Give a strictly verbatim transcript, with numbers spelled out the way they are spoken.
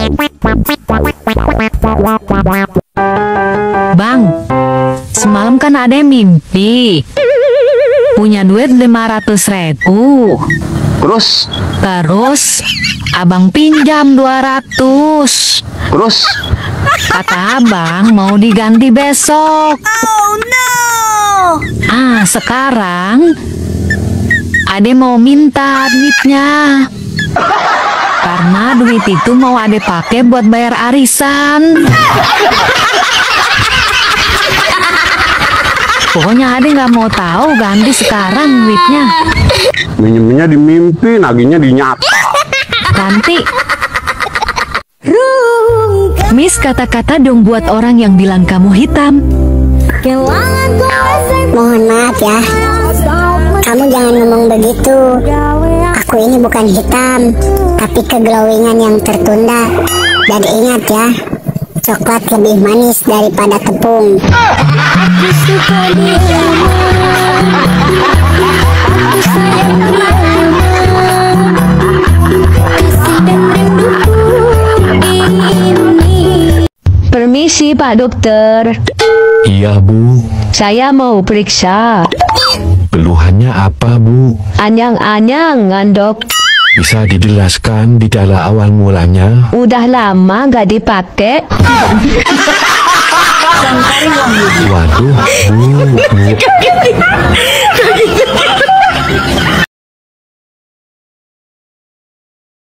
Bang, semalam kan ada mimpi punya duit lima ratus ribu. Terus? Terus abang pinjam dua ratus. Terus? Kata abang mau diganti besok. Oh no. Ah, sekarang ade mau minta duitnya. Karena duit itu mau ade pakai buat bayar arisan. Pokoknya ade nggak mau tahu, ganti sekarang duitnya. Minjemnya di mimpi, nagihnya di nyata. Ganti. Miss, kata-kata dong buat orang yang bilang kamu hitam. Mohon maaf ya, kamu jangan ngomong begitu. Aku ini bukan hitam, tapi keglowingan yang tertunda. Dan ingat ya, coklat lebih manis daripada tepung. Permisi Pak Dokter. Iya Bu. Saya mau periksa. Keluhannya apa Bu? Anyang-anyangan dok. Bisa dijelaskan gejala awal mulanya? Udah lama gak dipakai. Waduh Bu, Bu.